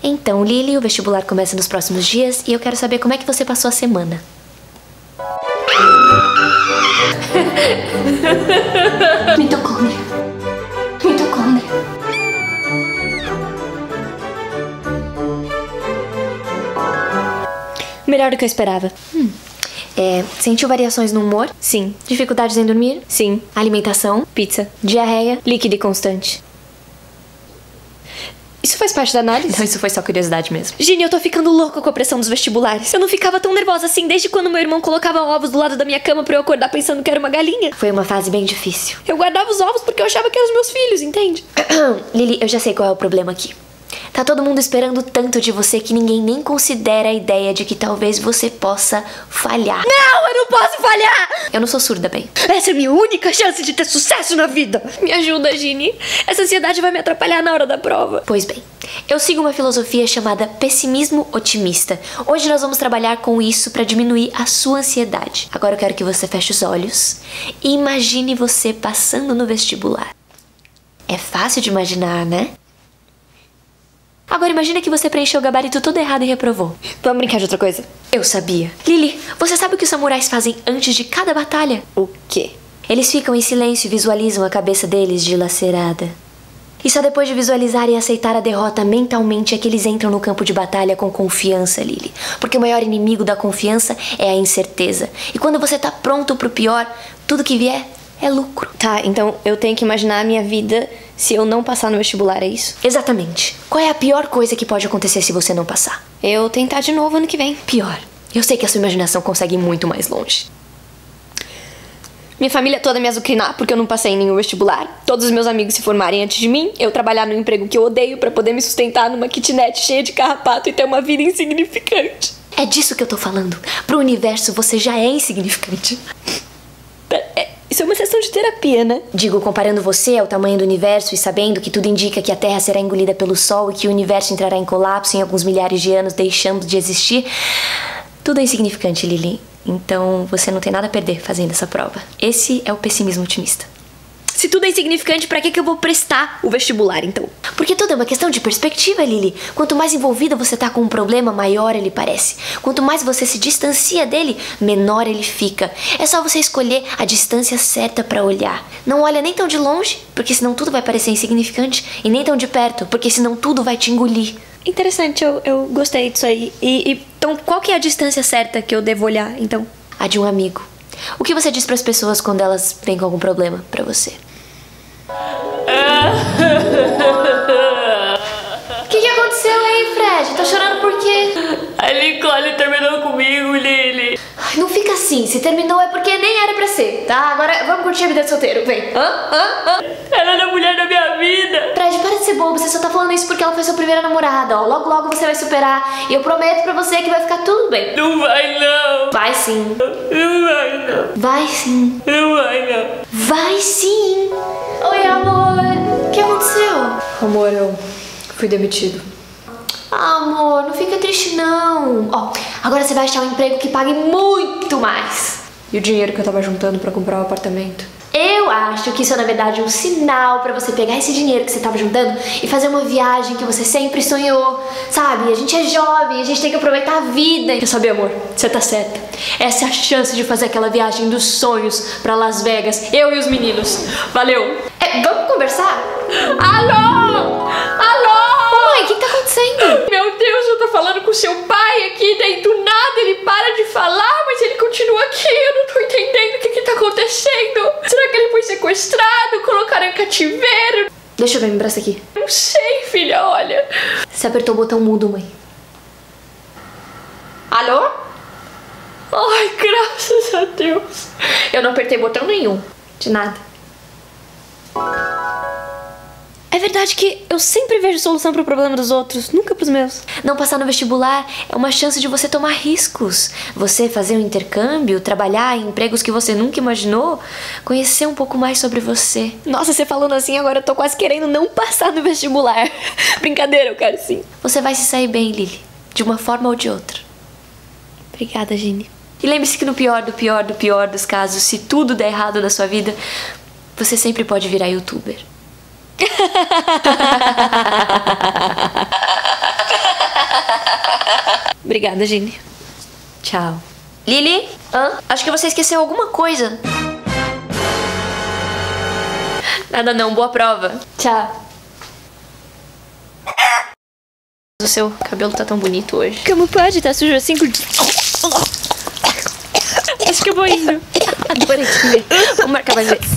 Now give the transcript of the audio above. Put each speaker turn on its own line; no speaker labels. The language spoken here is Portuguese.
Então, Lily, o vestibular começa nos próximos dias e eu quero saber como é que você passou a semana.
Mitocôndria. Mitocôndria.
Melhor do que eu esperava. Sentiu variações no humor? Sim. Dificuldades em dormir? Sim. Alimentação? Pizza. Diarreia? Líquido e constante. Isso faz parte da análise? Não, isso foi só curiosidade mesmo. Ginny, eu tô ficando louca com a pressão dos vestibulares. Eu não ficava tão nervosa assim desde quando meu irmão colocava ovos do lado da minha cama pra eu acordar pensando que era uma galinha. Foi uma fase bem difícil. Eu guardava os ovos porque eu achava que eram os meus filhos, entende? Lily, eu já sei qual é o problema aqui. Tá todo mundo esperando tanto de você que ninguém nem considera a ideia de que talvez você possa falhar. Não, eu não posso falhar! Eu não sou surda, bem. Essa é a minha única chance de ter sucesso na vida. Me ajuda, Ginny. Essa ansiedade vai me atrapalhar na hora da prova. Pois bem, eu sigo uma filosofia chamada pessimismo otimista. Hoje nós vamos trabalhar com isso pra diminuir a sua ansiedade. Agora eu quero que você feche os olhos e imagine você passando no vestibular. É fácil de imaginar, né? Agora imagina que você preencheu o gabarito todo errado e reprovou. Vamos brincar de outra coisa? Eu sabia. Lily, você sabe o que os samurais fazem antes de cada batalha? O quê? Eles ficam em silêncio e visualizam a cabeça deles dilacerada. E só depois de visualizar e aceitar a derrota mentalmente é que eles entram no campo de batalha com confiança, Lily. Porque o maior inimigo da confiança é a incerteza. E quando você tá pronto pro pior, tudo que vier é lucro. Tá, então eu tenho que imaginar a minha vida se eu não passar no vestibular, é isso? Exatamente. Qual é a pior coisa que pode acontecer se você não passar? Eu tentar de novo ano que vem. Pior. Eu sei que a sua imaginação consegue ir muito mais longe. Minha família toda me azucrinar porque eu não passei em nenhum vestibular. Todos os meus amigos se formarem antes de mim. Eu trabalhar no emprego que eu odeio pra poder me sustentar numa kitnet cheia de carrapato e ter uma vida insignificante. É disso que eu tô falando. Pro universo você já é insignificante. Isso é uma sessão de terapia, né? Digo, comparando você ao tamanho do universo e sabendo que tudo indica que a Terra será engolida pelo Sol e que o universo entrará em colapso em alguns milhares de anos, deixando de existir, tudo é insignificante, Lily. Então você não tem nada a perder fazendo essa prova. Esse é o pessimismo otimista. Se tudo é insignificante, pra que eu vou prestar o vestibular, então? Porque tudo é uma questão de perspectiva, Lily. Quanto mais envolvida você tá com um problema, maior ele parece. Quanto mais você se distancia dele, menor ele fica. É só você escolher a distância certa pra olhar. Não olha nem tão de longe, porque senão tudo vai parecer insignificante, e nem tão de perto, porque senão tudo vai te engolir. Interessante, eu gostei disso aí. Então, qual que é a distância certa que eu devo olhar, então? A de um amigo. O que você diz pras pessoas quando elas vêm com algum problema pra você? O que aconteceu aí, Fred? Tá chorando por quê?
A Nicole terminou comigo, Lily.
Ai, não fica assim. Se terminou é porque nem era pra ser, tá? Agora vamos curtir a vida de solteiro. Vem.
Ela é a mulher da minha vida.
Fred, para de ser bobo. Você só tá falando isso porque ela foi sua primeira namorada, ó. Logo, logo você vai superar. E eu prometo pra você que vai ficar tudo bem.
Não vai, não.
Vai sim.
Não vai, não.
Vai sim.
Não vai, não.
Vai sim. Oi, amor. O que aconteceu?
Amor, eu fui demitido.
Amor, não fica triste não. Ó, agora você vai achar um emprego que pague muito mais.
E o dinheiro que eu tava juntando pra comprar o apartamento?
Eu acho que isso é na verdade um sinal pra você pegar esse dinheiro que você tava juntando e fazer uma viagem que você sempre sonhou. Sabe, a gente é jovem, a gente tem que aproveitar a vida.
Quer saber, amor? Você tá certa. Essa é a chance de fazer aquela viagem dos sonhos pra Las Vegas. Eu e os meninos. Valeu.
Vamos conversar?
Alô? Alô?
Mãe, o que tá acontecendo?
Meu Deus, eu tô falando com seu pai aqui, daí do nada ele para de falar, mas ele continua aqui, eu não tô entendendo o que tá acontecendo. Será que ele foi sequestrado, colocaram em cativeiro?
Deixa eu ver, me empresta aqui.
Não sei, filha, olha.
Você apertou o botão mudo, mãe.
Alô? Ai, graças a Deus. Eu não apertei botão nenhum.
De nada.
É verdade que eu sempre vejo solução pro problema dos outros, nunca pros meus.
Não passar no vestibular é uma chance de você tomar riscos. Você fazer um intercâmbio, trabalhar em empregos que você nunca imaginou, conhecer um pouco mais sobre você.
Nossa, você falando assim agora eu tô quase querendo não passar no vestibular. Brincadeira, eu quero sim.
Você vai se sair bem, Lily, de uma forma ou de outra.
Obrigada, Ginny.
E lembre-se que no pior do pior do pior dos casos, se tudo der errado na sua vida, você sempre pode virar youtuber. Obrigada, Gini. Tchau.
Lili? Acho que você esqueceu alguma coisa.
Nada não, boa prova.
Tchau.
O seu cabelo tá tão bonito hoje. Como pode? Tá sujo assim com... Acho que eu vou indo. Adorei te ver. Vamos marcar mais vezes.